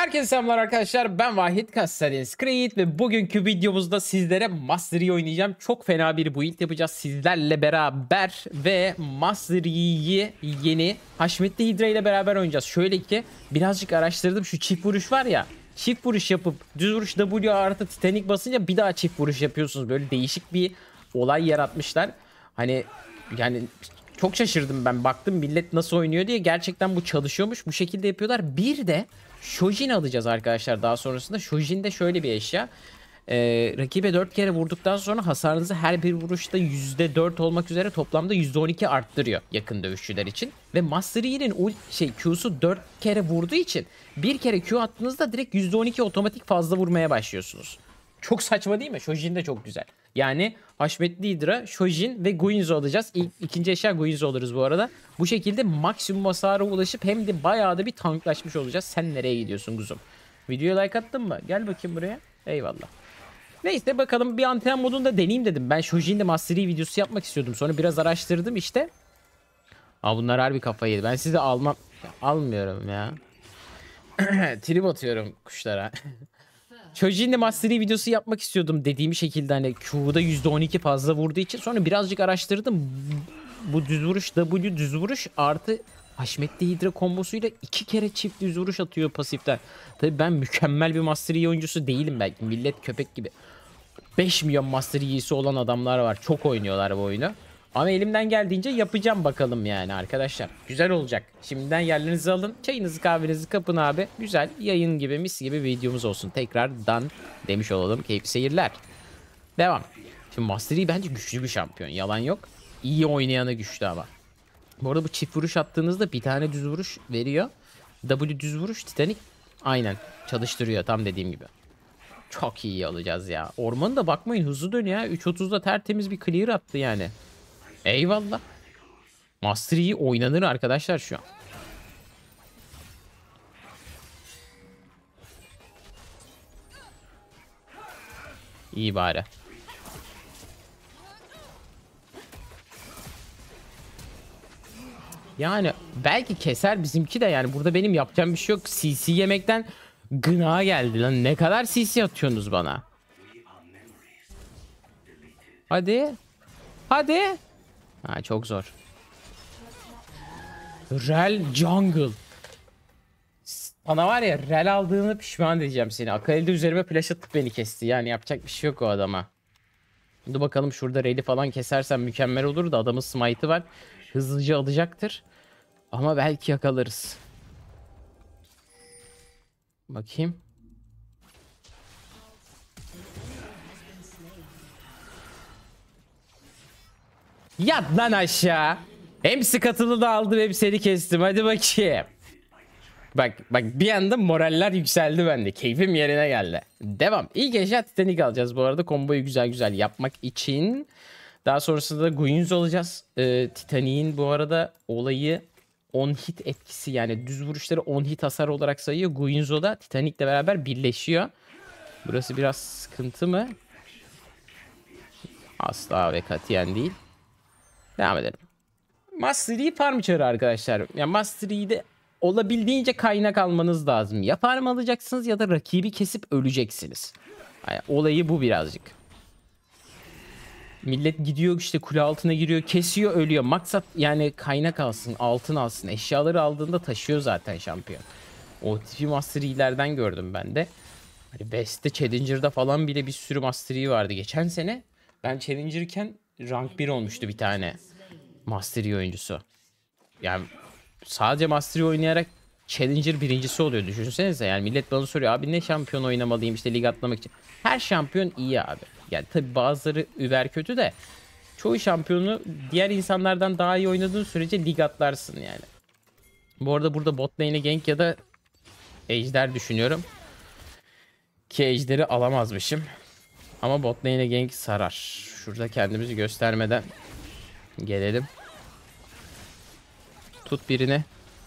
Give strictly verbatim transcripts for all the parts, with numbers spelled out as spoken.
Herkese selamlar arkadaşlar, ben Vahit Assassin's Creed ve bugünkü videomuzda sizlere Master Yi oynayacağım. Çok fena bir build yapacağız sizlerle beraber ve Master Yi'yi yeni Haşmetli Hidra ile beraber oynayacağız. Şöyle ki birazcık araştırdım, şu çift vuruş var ya, çift vuruş yapıp düz vuruş W artı Titanic basınca bir daha çift vuruş yapıyorsunuz. Böyle değişik bir olay yaratmışlar. Hani yani çok şaşırdım ben, baktım millet nasıl oynuyor diye, gerçekten bu çalışıyormuş, bu şekilde yapıyorlar. Bir de Shojin alacağız arkadaşlar daha sonrasında. Shojin de şöyle bir eşya. Ee, rakibe dört kere vurduktan sonra hasarınızı her bir vuruşta yüzde dört olmak üzere toplamda yüzde on iki arttırıyor yakın dövüşçüler için. Ve Master Yi'nin şey Q'su dört kere vurduğu için bir kere Q attığınızda direkt yüzde on iki otomatik fazla vurmaya başlıyorsunuz. Çok saçma değil mi? Shojin de çok güzel. Yani Haşmetli Hidra, Shojin ve Guinzo alacağız. İlk, ikinci eşya Guinzo alırız bu arada. Bu şekilde maksimum hasara ulaşıp hem de bayağı da bir tanklaşmış olacağız. Sen nereye gidiyorsun kuzum? Videoya like attın mı? Gel bakayım buraya. Eyvallah. Neyse bakalım, bir antren modunda deneyeyim dedim. Ben Shojin'de Master Yi videosu yapmak istiyordum. Sonra biraz araştırdım işte. Aa, bunlar harbi kafayı yedi. Ben sizi almam. Ya, almıyorum ya. Trip atıyorum kuşlara. Shojin'de Master Yi videosu yapmak istiyordum dediğim şekilde, hani Q'da yüzde on iki fazla vurduğu için. Sonra birazcık araştırdım. Bu düz vuruş W düz vuruş artı Haşmetli Hidra kombosuyla iki kere çift düz vuruş atıyor pasiften. Tabi ben mükemmel bir Master Yi oyuncusu değilim belki. Millet köpek gibi beş milyon Master Yi'si olan adamlar var. Çok oynuyorlar bu oyunu. Ama elimden geldiğince yapacağım bakalım yani arkadaşlar. Güzel olacak. Şimdiden yerlerinizi alın. Çayınızı kahvenizi kapın abi. Güzel yayın gibi, mis gibi bir videomuz olsun. Tekrardan demiş olalım. Keyifli seyirler. Devam. Şimdi Master Yi bence güçlü bir şampiyon. Yalan yok. İyi oynayanı güçlü ama. Bu arada bu çift vuruş attığınızda bir tane düz vuruş veriyor. W düz vuruş, Titanic aynen çalıştırıyor tam dediğim gibi. Çok iyi alacağız ya. Ormanı da bakmayın hızlı dönüyor ya. üç otuzda tertemiz bir clear attı yani. Eyvallah. Master Yi oynanır arkadaşlar şu an. İyi bari. Yani belki keser bizimki de, yani burada benim yapacağım bir şey yok. C C yemekten gına geldi lan. Ne kadar C C atıyorsunuz bana? Hadi. Hadi. Ha, çok zor. Rel Jungle. Bana var ya, Rel aldığını pişman edeceğim seni. Akali'de üzerime flash atıp beni kesti. Yani yapacak bir şey yok o adama. Dur bakalım, şurada Rel'i falan kesersem mükemmel olur da adamın smite'ı var. Hızlıca alacaktır. Ama belki yakalarız. Bakayım. Yat lan aşağı. Hem skatılı da aldım hem seni kestim. Hadi bakayım. Bak bak, bir anda moraller yükseldi bende. Keyfim yerine geldi. Devam. İlk eşya Titanic alacağız bu arada. Komboyu güzel güzel yapmak için. Daha sonrasında da Guinzo alacağız. Ee, Titanic'in bu arada olayı on hit etkisi, yani düz vuruşları on hit hasar olarak sayıyor. Guinzo da Titanic'le beraber birleşiyor. Burası biraz sıkıntı mı? Asla ve katiyen değil. Devam edelim. Master Yi farm çarı arkadaşlar. Ya yani Master Yi'de olabildiğince kaynak almanız lazım. Ya farm alacaksınız ya da rakibi kesip öleceksiniz. Yani olayı bu birazcık. Millet gidiyor işte kule altına giriyor, kesiyor, ölüyor. Maksat yani kaynak alsın, altın alsın. Eşyaları aldığında taşıyor zaten şampiyon. O tipi Master Yi'lerden gördüm ben de. Hani Best'te, Challenger'da falan bile bir sürü Master Yi vardı. Geçen sene ben Challenger'ken rank bir olmuştu bir tane Master Yi oyuncusu. Yani sadece Master Yi oynayarak Challenger birincisi oluyor, düşünsenize. Yani millet bana soruyor, abi ne şampiyon oynamalıyım işte lig atlamak için. Her şampiyon iyi abi. Yani tabi bazıları über kötü de çoğu şampiyonu diğer insanlardan daha iyi oynadığın sürece lig atlarsın yani. Bu arada burada bot lane'e gank ya da ejder düşünüyorum. Ki ejderi alamazmışım. Ama bot lane'e gank sarar. Şurada kendimizi göstermeden gelelim. Tut birini.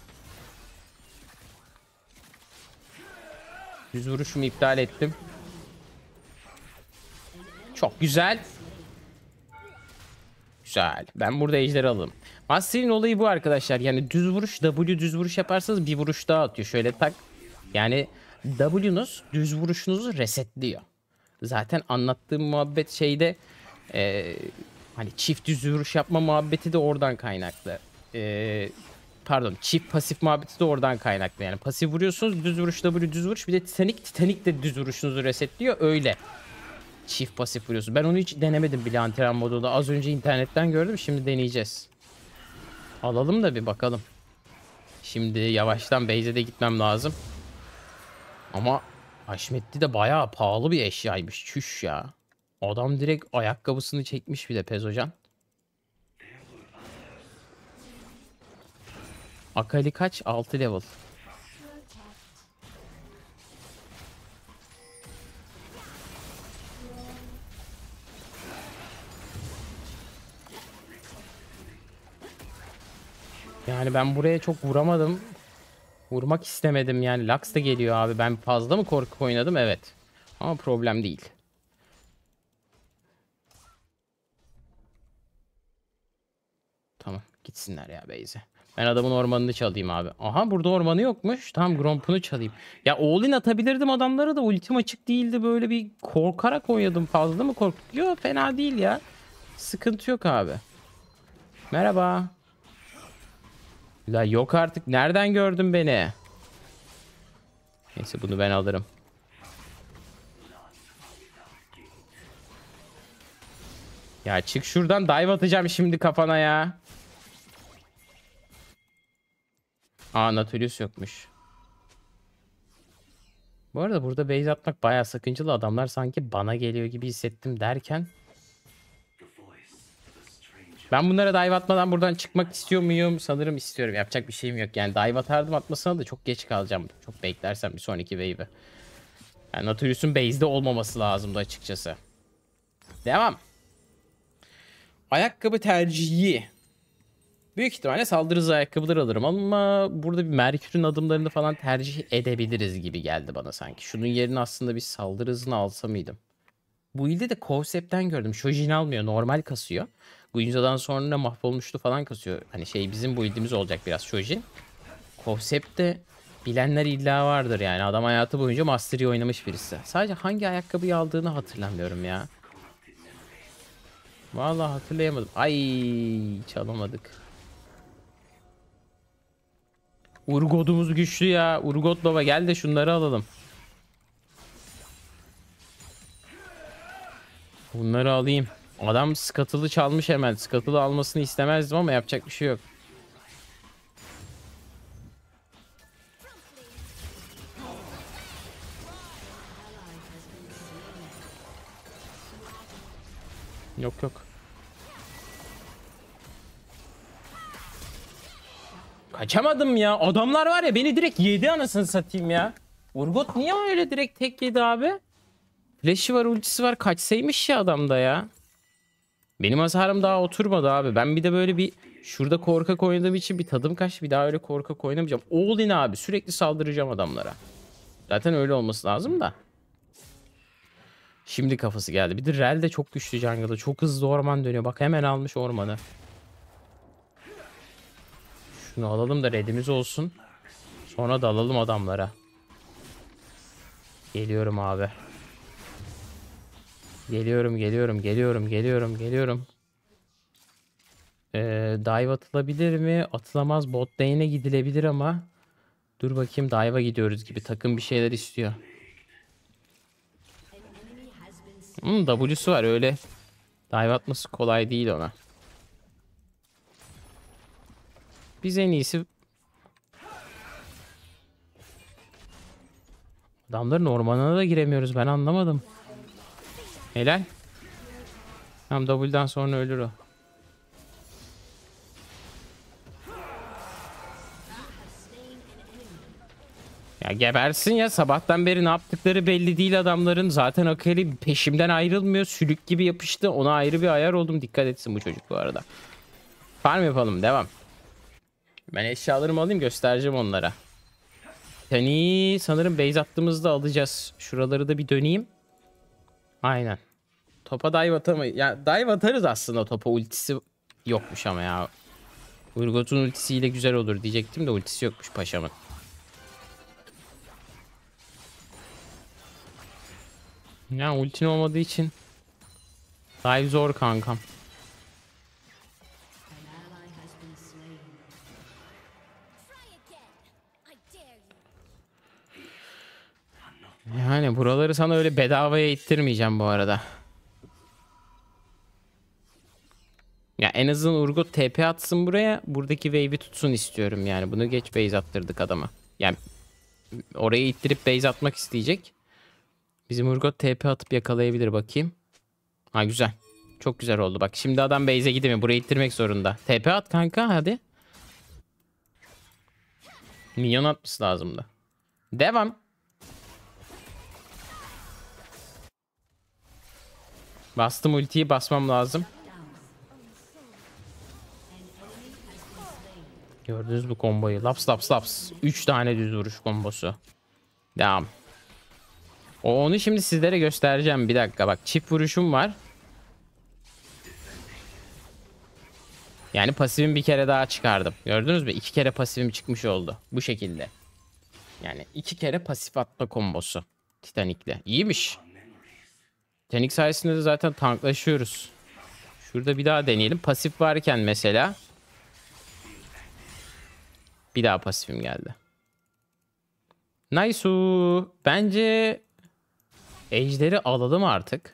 Düz vuruşumu iptal ettim. Çok güzel. Güzel. Ben burada ejderi alalım. Master Yi'nin olayı bu arkadaşlar. Yani düz vuruş, W düz vuruş yaparsanız bir vuruş daha atıyor. Şöyle tak. Yani W'nuz düz vuruşunuzu resetliyor. Zaten anlattığım muhabbet şeyde e, hani çift düz vuruş yapma muhabbeti de oradan kaynaklı. E, pardon, çift pasif muhabbeti de oradan kaynaklı. Yani pasif vuruyorsunuz, düz vuruş W düz vuruş, bir de Titanic Titanic de düz vuruşunuzu resetliyor, öyle çift pasif vuruyorsun. Ben onu hiç denemedim bile antrenman modunda. Az önce internetten gördüm, şimdi deneyeceğiz. Alalım da bir bakalım. Şimdi yavaştan base'e de gitmem lazım. Ama Haşmetli de bayağı pahalı bir eşyaymış. Çüş ya. Adam direkt ayakkabısını çekmiş bile Pezocan. Akali kaç? altı level. Yani ben buraya çok vuramadım. Vurmak istemedim yani. Lux da geliyor abi. Ben fazla mı korku oynadım? Evet. Ama problem değil. Tamam. Gitsinler ya base'e. Ben adamın ormanını çalayım abi. Aha, burada ormanı yokmuş. Tamam, Gromp'unu çalayım. Ya all-in atabilirdim adamlara da ultim açık değildi. Böyle bir korkarak oynadım. Fazla mı korktuk? Yok, fena değil ya. Sıkıntı yok abi. Merhaba. La yok artık. Nereden gördün beni? Neyse, bunu ben alırım. Ya çık şuradan, dive atacağım şimdi kafana ya. Aa, Nautilus yokmuş. Bu arada burada base atmak bayağı sakıncalı. Adamlar sanki bana geliyor gibi hissettim derken. Ben bunlara dive atmadan buradan çıkmak istiyor muyum? Sanırım istiyorum. Yapacak bir şeyim yok. Yani dive atardım, atmasına da çok geç kalacağım. Çok beklersem bir sonraki wave'i. Yani Nautilus'un base'de olmaması lazımdı açıkçası. Devam. Ayakkabı tercihi. Büyük ihtimalle saldırı hızı ayakkabıları alırım ama burada bir Merkür'ün adımlarını falan tercih edebiliriz gibi geldi bana sanki. Şunun yerine aslında bir saldırı hızını alsa mıydım? Bu ilde de Kovsep'ten gördüm. Shojin almıyor. Normal kasıyor. Guinza'dan sonra mahvolmuştu falan kasıyor. Hani şey, bizim bu ildimiz olacak biraz Shojin. Kovsep'te bilenler illa vardır yani. Adam hayatı boyunca Mastery oynamış birisi. Sadece hangi ayakkabıyı aldığını hatırlamıyorum ya. Vallahi hatırlayamadım. Ay, çalamadık. Urgot'umuz güçlü ya. Urgot baba, gel de şunları alalım. Bunları alayım. Adam Scuttle'ı çalmış hemen. Scuttle'ı almasını istemezdim ama yapacak bir şey yok. Yok yok. Kaçamadım ya. Adamlar var ya, beni direkt yedi anasını satayım ya. Urgot niye öyle direkt tek yedi abi? Flash'i var, ultisi var. Kaçsaymış ya adamda ya. Benim hasarım daha oturmadı abi. Ben bir de böyle bir şurada korkak oynadığım için bir tadım kaçtı. Bir daha öyle korkak oynamayacağım. All in abi. Sürekli saldıracağım adamlara. Zaten öyle olması lazım da. Şimdi kafası geldi. Bir de Rel de çok güçlü jungle'da. Çok hızlı orman dönüyor. Bak, hemen almış ormanı. Şunu alalım da redimiz olsun. Sonra da alalım adamlara. Geliyorum abi. Geliyorum, geliyorum, geliyorum, geliyorum, geliyorum. Ee, dive atılabilir mi? Atılamaz. Bot lane'e gidilebilir ama. Dur bakayım, dive'a gidiyoruz gibi. Takım bir şeyler istiyor. Hmm, W'su var öyle. Dive atması kolay değil ona. Biz en iyisi... Adamların ormanına da giremiyoruz. Ben anlamadım. Helal. Tam W'dan sonra ölür o. Ya gebersin ya, sabahtan beri ne yaptıkları belli değil adamların. Zaten Akali peşimden ayrılmıyor. Sülük gibi yapıştı. Ona ayrı bir ayar oldum. Dikkat etsin bu çocuk bu arada. Farm yapalım, devam. Ben eşyalarımı alayım, göstereceğim onlara. Tani sanırım base attığımızda alacağız. Şuraları da bir döneyim. Aynen. Topa dive atamayız. Ya dive atarız aslında topa. Ultisi yokmuş ama ya. Urgot'un ultisiyle güzel olur diyecektim de ultisi yokmuş paşamın. Ya ultin olmadığı için dive zor kankam. Yani buraları sana öyle bedavaya ittirmeyeceğim bu arada. Ya en azından Urgot T P atsın buraya. Buradaki wave'i tutsun istiyorum yani. Bunu geç base attırdık adama. Yani oraya ittirip base atmak isteyecek. Bizim Urgot T P atıp yakalayabilir bakayım. Ha güzel. Çok güzel oldu bak. Şimdi adam base'e gidemiyor. Burayı ittirmek zorunda. T P at kanka hadi. Minyon atması lazımdı. Devam. Bastım ultiyi, basmam lazım. Gördünüz mü komboyu? Laps laps laps. üç tane düz vuruş kombosu. Devam. O onu şimdi sizlere göstereceğim. Bir dakika bak. Çift vuruşum var. Yani pasifim bir kere daha çıkardım. Gördünüz mü? İki kere pasifim çıkmış oldu. Bu şekilde. Yani iki kere pasif atma kombosu. Titanik'le. İyiymiş. Titanik sayesinde de zaten tanklaşıyoruz. Şurada bir daha deneyelim. Pasif varken mesela. Bir daha pasifim geldi. Nice. Bence ejderi alalım artık.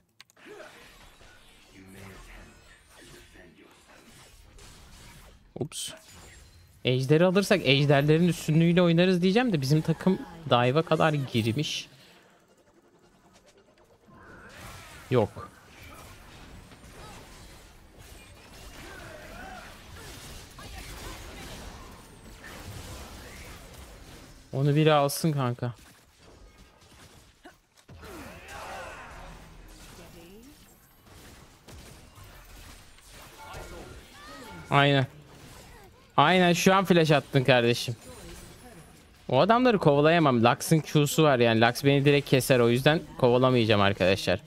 Ups. Ejderi alırsak ejderlerin üstünlüğüyle oynarız diyeceğim de bizim takım dive'a kadar girmiş. Yok. Onu biri alsın kanka. Aynen. Aynen şu an flash attın kardeşim. O adamları kovalayamam. Lux'ın Q'su var yani. Lux beni direkt keser. O yüzden kovalamayacağım arkadaşlar.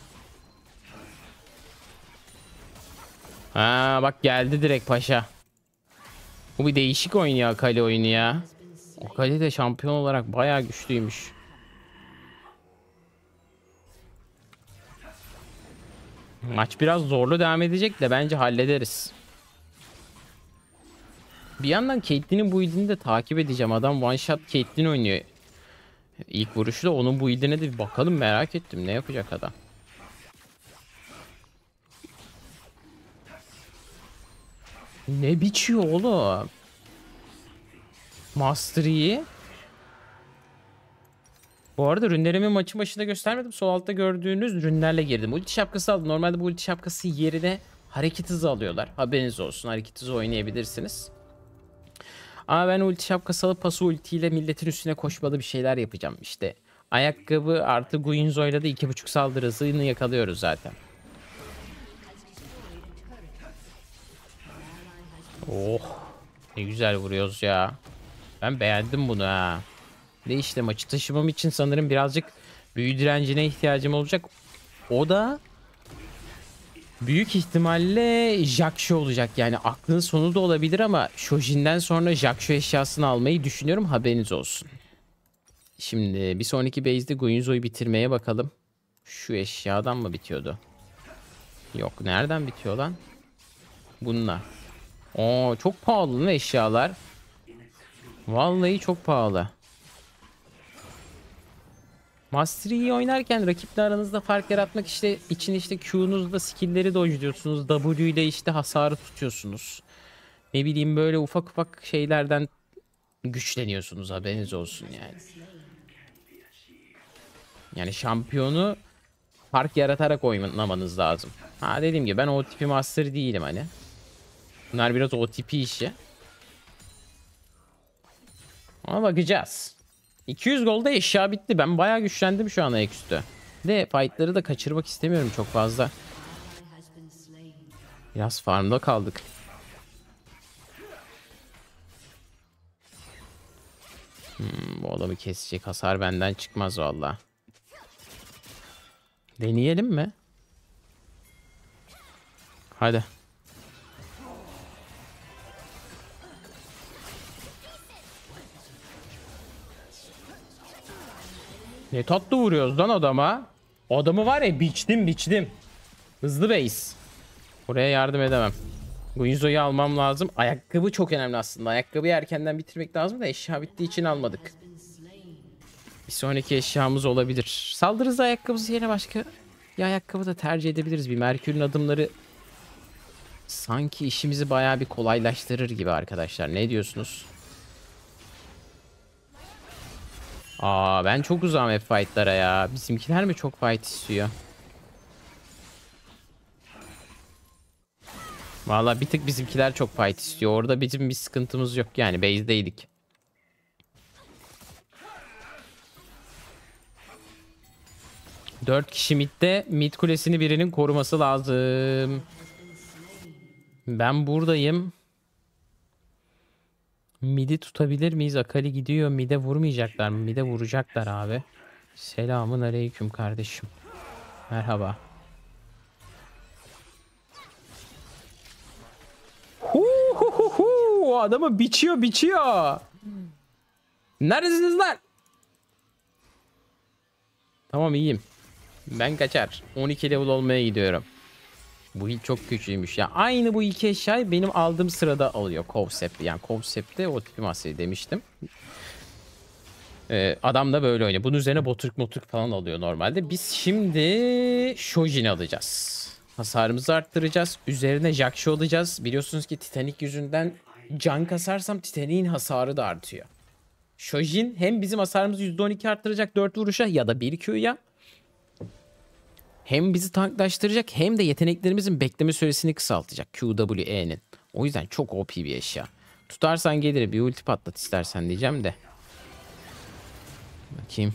Ha bak geldi direkt paşa. Bu bir değişik oynuyor Akali oyunu ya. Akali de şampiyon olarak bayağı güçlüymüş. Maç biraz zorlu devam edecek de bence hallederiz. Bir yandan Caitlyn'in build'ini de takip edeceğim. Adam one shot Caitlyn oynuyor. İlk vuruşu da onun build'ine de bir bakalım, merak ettim. Ne yapacak adam? Ne biçiyor oğlum? Master Yi. Bu arada rünlerimi maçı başında göstermedim. Sol altta gördüğünüz rünlerle girdim. Ulti şapkası aldım. Normalde bu ulti şapkası yerine hareket hızı alıyorlar. Haberiniz olsun. Hareket hızı oynayabilirsiniz. Ama ben ulti şapkası alıp pasu ultiyle milletin üstüne koşmalı bir şeyler yapacağım. İşte ayakkabı artı Guinzo'yla da iki buçuk saldırı hızını yakalıyoruz zaten. Oh. Ne güzel vuruyoruz ya. Ben beğendim bunu ha. De işte maçı taşımam için sanırım birazcık büyü direncine ihtiyacım olacak. O da büyük ihtimalle Jaksho olacak. Yani aklın sonu da olabilir ama Shojin'den sonra Jaksho eşyasını almayı düşünüyorum. Haberiniz olsun. Şimdi bir sonraki base'de Guinzo'yu bitirmeye bakalım. Şu eşyadan mı bitiyordu? Yok. Nereden bitiyor lan? Bununla. Oo, çok pahalı ne eşyalar. Vallahi çok pahalı. Master Yi oynarken rakiple aranızda fark yaratmak işte için işte Q'nuzda skill'leri dodge'luyorsunuz. W ile işte hasarı tutuyorsunuz. Ne bileyim böyle ufak ufak şeylerden güçleniyorsunuz, haberiniz olsun yani. Yani şampiyonu fark yaratarak oynamanız lazım. Ha dediğim gibi ben o tipi master değilim hani. Bunlar biraz o tipi işi. Ama bakacağız. iki yüz golda eşya bitti. Ben bayağı güçlendim şu an ayaküstü. De fightları da kaçırmak istemiyorum çok fazla. Biraz farmda kaldık. Hmm, bu adamı kesecek hasar benden çıkmaz valla. Deneyelim mi? Hadi. Ne tatlı vuruyoruz lan adama. Adamı var ya, biçtim biçtim. Hızlı base. Oraya yardım edemem. Guinzo'yu almam lazım. Ayakkabı çok önemli aslında. Ayakkabıyı erkenden bitirmek lazım da eşya bittiği için almadık. Bir sonraki eşyamız olabilir. Saldırı hızı ayakkabısı yerine başka bir ayakkabı da tercih edebiliriz. Bir Merkür'ün adımları sanki işimizi bayağı bir kolaylaştırır gibi arkadaşlar. Ne diyorsunuz? Aa, ben çok uzağım hep fight'lara ya. Bizimkiler mi çok fight istiyor? Vallahi bir tık bizimkiler çok fight istiyor. Orada bizim bir sıkıntımız yok yani. Base'deydik. Dört kişi midde. Mid kulesini birinin koruması lazım. Ben buradayım. Mid'i tutabilir miyiz? Akali gidiyor. Mid'e vurmayacaklar mı? Mid'e vuracaklar abi. Selamun aleyküm kardeşim. Merhaba. Hu hu hu hu. Adamı biçiyor biçiyor. Neredesiniz lan? Tamam, iyiyim. Ben kaçar. on iki level olmaya gidiyorum. Bu il çok güçlüymüş ya. Aynı bu iki eşyayı benim aldığım sırada alıyor Concept. Yani Concept'te o tipi masayı demiştim. Ee, adam da böyle oynuyor. Bunun üzerine boturk moturk falan alıyor normalde. Biz şimdi Shojin alacağız. Hasarımızı arttıracağız. Üzerine Jaksho alacağız. Biliyorsunuz ki Titanic yüzünden can kasarsam Titanic'in hasarı da artıyor. Shojin hem bizim hasarımızı yüzde on iki arttıracak dört vuruşa ya da bir Q'ya. Hem bizi tanklaştıracak hem de yeteneklerimizin bekleme süresini kısaltacak. Q W E'nin. O yüzden çok O P bir eşya. Tutarsan gelir, bir ulti patlat istersen diyeceğim de. Bakayım.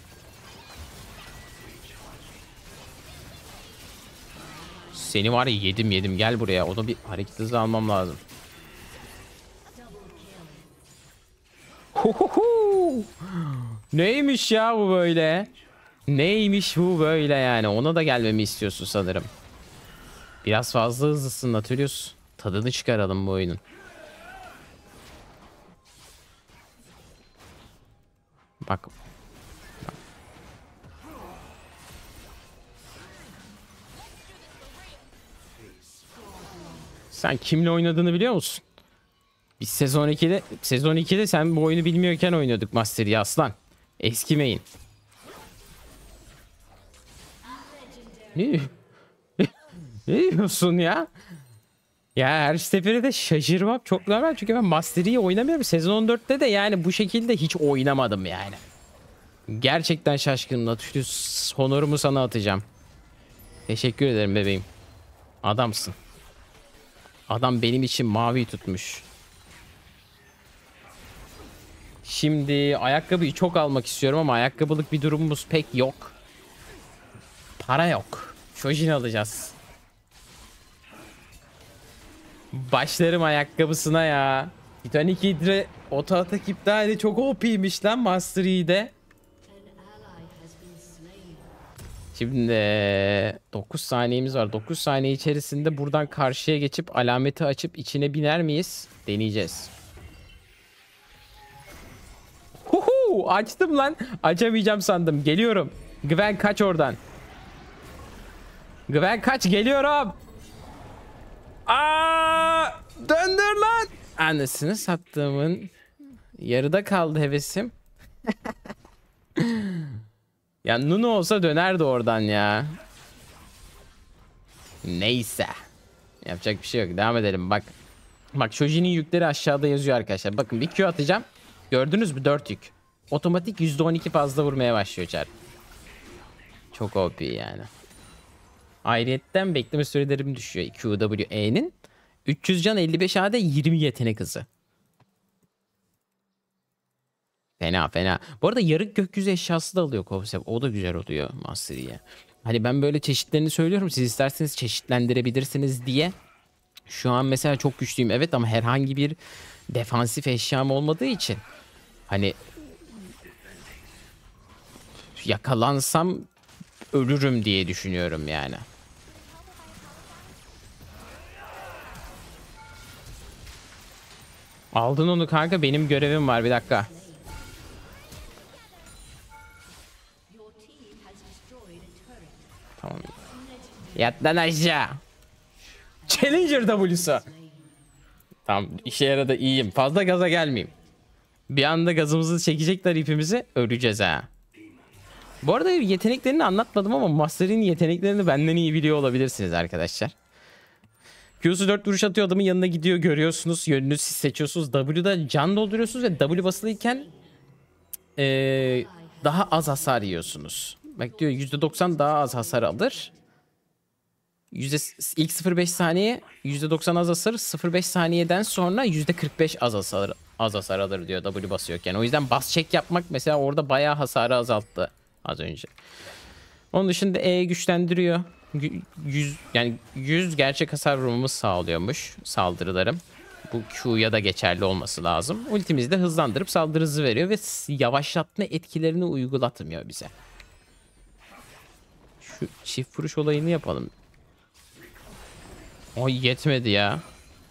Seni var ya, yedim yedim, gel buraya. Onu bir hareket hızı almam lazım. Huhuhu. Neymiş ya bu böyle? Neymiş bu böyle yani? Ona da gelmemi istiyorsun sanırım. Biraz fazla hızlısın Nautilus. Tadını çıkaralım bu oyunun. Bak. Bak. Sen kimle oynadığını biliyor musun? Biz sezon ikide, sezon ikide sen bu oyunu bilmiyorken oynuyorduk Master'ı aslan. Eski main. Ne? Ne diyorsun ya? Ya her seferinde şaşırmam çok normal çünkü ben Master'ı oynamıyorum. Sezon on dörtte de yani bu şekilde hiç oynamadım yani. Gerçekten şaşkınım. Nautilus, honorumu sana atacağım. Teşekkür ederim bebeğim. Adamsın. Adam benim için mavi tutmuş. Şimdi ayakkabıyı çok almak istiyorum ama ayakkabılık bir durumumuz pek yok. Para yok. Shojin alacağız. Başlarım ayakkabısına ya. Titanic Hydra oto atak iptali çok O P'ymiş lan Master Yi'de. Şimdi dokuz saniyemiz var. dokuz saniye içerisinde buradan karşıya geçip alameti açıp içine biner miyiz? Deneyeceğiz. Huhu, açtım lan. Açamayacağım sandım. Geliyorum. Gwen kaç oradan. Gwen kaç, geliyorum. Aa, döndür lan. Anasını sattığımın yarıda kaldı hevesim. Ya Nunu olsa dönerdi oradan ya. Neyse. Yapacak bir şey yok. Devam edelim. Bak. Bak Shojin'in yükleri aşağıda yazıyor arkadaşlar. Bakın bir Q atacağım. Gördünüz mü? dört yük. Otomatik yüzde on iki fazla vurmaya başlıyor çar. Çok O P yani. Ayrıyetten bekleme sürelerim düşüyor. Q W E'nin. üç yüz can elli beş A D yirmi yetenek hızı. Fena fena. Bu arada yarık gökyüzü eşyası da alıyor Kovsev. O da güzel oluyor Mastery'ye. Hani ben böyle çeşitlerini söylüyorum. Siz isterseniz çeşitlendirebilirsiniz diye. Şu an mesela çok güçlüyüm. Evet ama herhangi bir defansif eşyam olmadığı için. Hani yakalansam ölürüm diye düşünüyorum yani. Aldın onu kanka. Benim görevim var. Bir dakika. Tamam. Yat lan aşağı. Challenger W'su. Tamam, işe yaradı, iyiyim. Fazla gaza gelmeyeyim. Bir anda gazımızı çekecekler, ipimizi öleceğiz ha. Bu arada yeteneklerini anlatmadım ama Master'in yeteneklerini benden iyi biliyor olabilirsiniz arkadaşlar. Q'su dört vuruş atıyor, adamın yanına gidiyor, görüyorsunuz. Yönünü siz seçiyorsunuz. W'da can dolduruyorsunuz ve W basılıyken ee, daha az hasar yiyorsunuz. Bak diyor yüzde doksan daha az hasar alır. Yüzde, ilk sıfır virgül beş saniye yüzde doksan az hasar, sıfır virgül beş saniyeden sonra yüzde kırk beş az hasar, az hasar alır diyor W basıyorken. O yüzden bas check yapmak mesela orada bayağı hasarı azalttı az önce. Onun dışında E güçlendiriyor. yüz yani yüz gerçek hasar vurmamız sağlıyormuş saldırılarım. Bu Q'ya da geçerli olması lazım. Ultimizi de hızlandırıp saldırı hızı veriyor ve yavaşlatma etkilerini uygulatmıyor bize. Şu çift vuruş olayını yapalım. O yetmedi ya.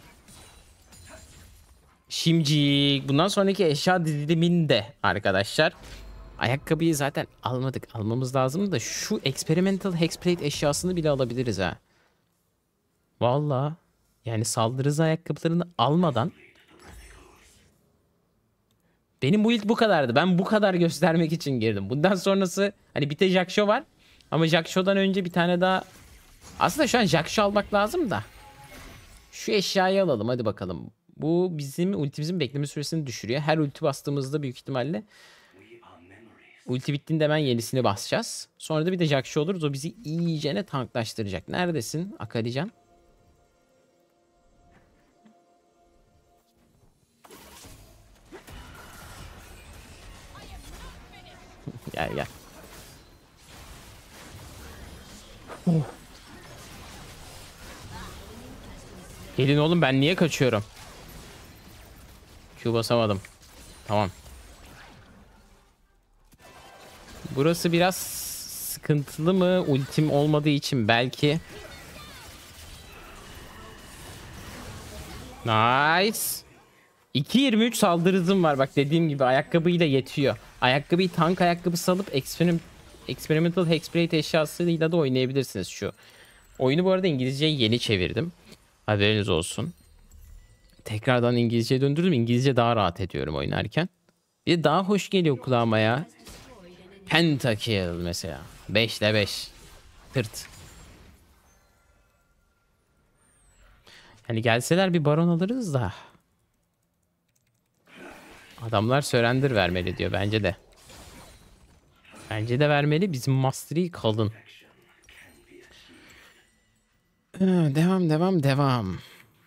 Şimdi bundan sonraki eşya diziliminde arkadaşlar ayakkabıyı zaten almadık. Almamız lazım da şu experimental hexplate eşyasını bile alabiliriz ha. Vallahi yani saldırı hızı ayakkabılarını almadan benim bu ilk bu kadardı. Ben bu kadar göstermek için girdim. Bundan sonrası hani bir tek Jak'Sho var. Ama Jak'Sho'dan önce bir tane daha. Aslında şu an Jak'Sho almak lazım da. Şu eşyayı alalım hadi bakalım. Bu bizim ultimizin bekleme süresini düşürüyor. Her ulti bastığımızda büyük ihtimalle ulti bittiğinde hemen yenisini basacağız. Sonra da bir de Jak'Sho oluruz. O bizi iyicene tanklaştıracak. Neredesin Akalican? Gel gel. Oh. Gelin oğlum, ben niye kaçıyorum? Q basamadım. Tamam. Burası biraz sıkıntılı mı? Ultim olmadığı için belki. Nice. iki yirmi üç saldırı hızım var. Bak dediğim gibi ayakkabıyla yetiyor. Ayakkabıyı tank ayakkabısı alıp experiment, experimental hexplate eşyasıyla da oynayabilirsiniz şu. Oyunu bu arada İngilizceye yeni çevirdim. Haberiniz olsun. Tekrardan İngilizceye döndürdüm. İngilizce daha rahat ediyorum oynarken. Bir de daha hoş geliyor kulağıma ya. Pentakill mesela. beş ile beş. Tırt. Yani gelseler bir baron alırız da. Adamlar surrender vermeli diyor. Bence de. Bence de vermeli. Bizim mastery kalın. Devam devam devam.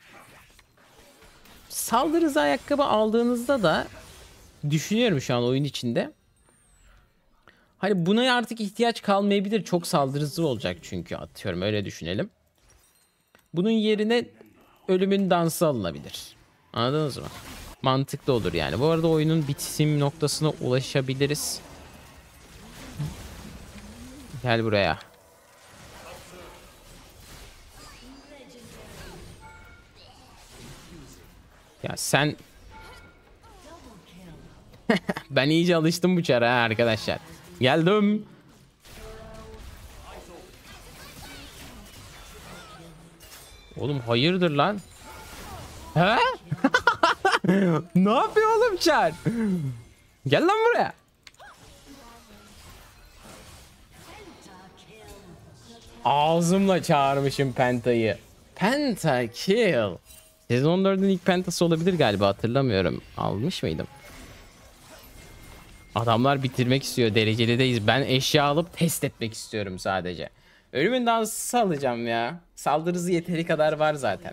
Saldırı hızı ayakkabı aldığınızda da düşünüyorum şu an oyun içinde. Hani buna artık ihtiyaç kalmayabilir. Çok saldırı hızı olacak çünkü, atıyorum öyle düşünelim. Bunun yerine ölümün dansı alınabilir. Anladınız mı? Mantıklı olur yani. Bu arada oyunun bitim noktasına ulaşabiliriz. Gel buraya. Ya sen... Ben iyice alıştım bu çara arkadaşlar. Geldim. Oğlum hayırdır lan? He? Ne yapıyor oğlum Çar? Gel lan buraya. Ağzımla çağırmışım Penta'yı. Pentakill. Sezon dördün ilk pentası olabilir galiba, hatırlamıyorum. Almış mıydım? Adamlar bitirmek istiyor, derecelideyiz. Ben eşya alıp test etmek istiyorum sadece. Ölümün dansı alacağım ya. Saldırı hızı yeteri kadar var zaten.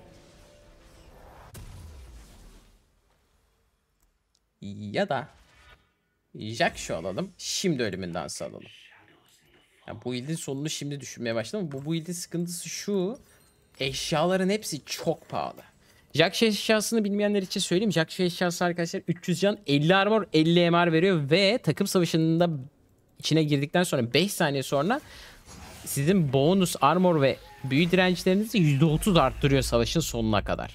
Ya da Jak'Sho alalım. Şimdi ölümün dansı alalım. Ya bu build'in sonunu şimdi düşünmeye başladım. Bu build'in sıkıntısı şu. Eşyaların hepsi çok pahalı. Jak'Sho eşyasını bilmeyenler için söyleyeyim. Jak'Sho eşyası arkadaşlar üç yüz can, elli armor, elli M R veriyor ve takım savaşında içine girdikten sonra beş saniye sonra sizin bonus armor ve büyü dirençlerinizi yüzde otuz arttırıyor savaşın sonuna kadar.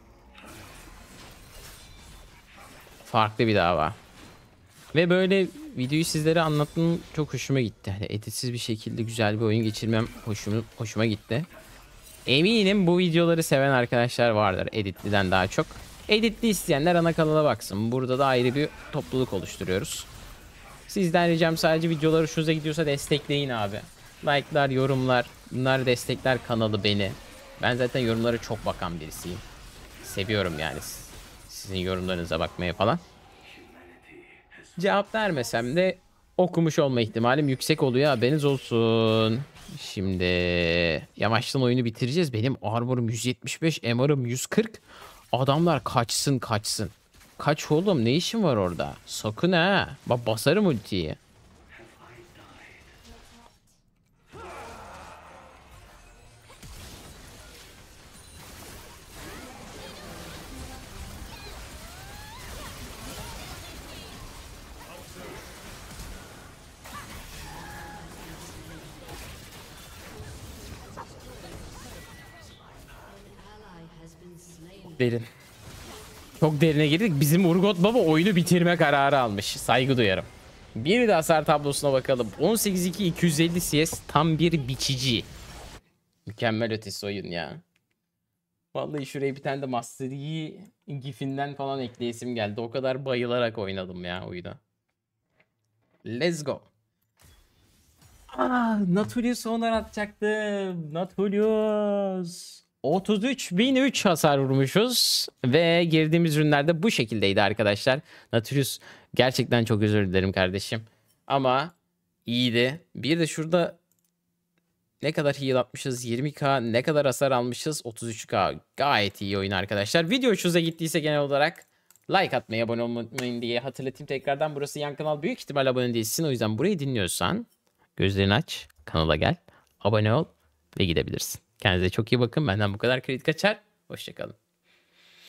Farklı bir dava. Ve böyle videoyu sizlere anlattığım çok hoşuma gitti. Hani editsiz bir şekilde güzel bir oyun geçirmem hoşuma, hoşuma gitti. Eminim bu videoları seven arkadaşlar vardır editliden daha çok. Editli isteyenler ana kanala baksın. Burada da ayrı bir topluluk oluşturuyoruz. Sizden ricam sadece videolar hoşunuza gidiyorsa destekleyin abi. Like'lar, yorumlar, bunlar destekler kanalı beni. Ben zaten yorumlara çok bakan birisiyim. Seviyorum yani sizin yorumlarınıza bakmaya falan. Cevap vermesem de okumuş olma ihtimalim yüksek oluyor, haberiniz olsun. Şimdi yavaştan oyunu bitireceğiz. Benim armorum yüz yetmiş beş, M R'ım yüz kırk. Adamlar kaçsın kaçsın. Kaç oğlum, ne işin var orada? Sakın ha. Bak basarım ultiyi. Derin. Çok derine girdik. Bizim Urgot Baba oyunu bitirme kararı almış. Saygı duyarım. Bir de hasar tablosuna bakalım. on sekiz iki iki yüz elli C S, tam bir biçici. Mükemmel ötesi oyun ya. Vallahi şuraya bir tane de Master Yi gifinden falan ekleyesim geldi. O kadar bayılarak oynadım ya oyunu. Let's go. Ah, Nautilus onar atacaktım. Nautilus. otuz üç bin üç hasar vurmuşuz. Ve girdiğimiz ürünlerde bu şekildeydi arkadaşlar. Nautilus, gerçekten çok özür dilerim kardeşim. Ama iyiydi. Bir de şurada ne kadar heal atmışız? yirmi K. Ne kadar hasar almışız? otuz üç K. Gayet iyi oyun arkadaşlar. Video hoşunuza gittiyse genel olarak like atmayı, abone olmayı diye hatırlatayım tekrardan. Burası yan kanal, büyük ihtimal abone değilsin. O yüzden burayı dinliyorsan gözlerini aç, kanala gel, abone ol ve gidebilirsin. Kendinize çok iyi bakın. Benden bu kadar, kredi kaçar. Hoşçakalın.